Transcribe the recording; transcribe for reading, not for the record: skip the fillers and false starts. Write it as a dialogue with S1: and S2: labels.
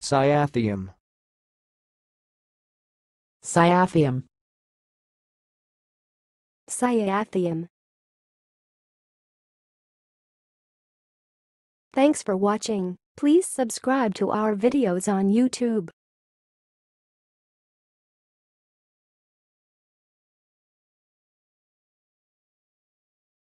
S1: CYATHIUM.
S2: CYATHIUM.
S3: CYATHIUM. Thanks for watching. Please subscribe to our videos on YouTube.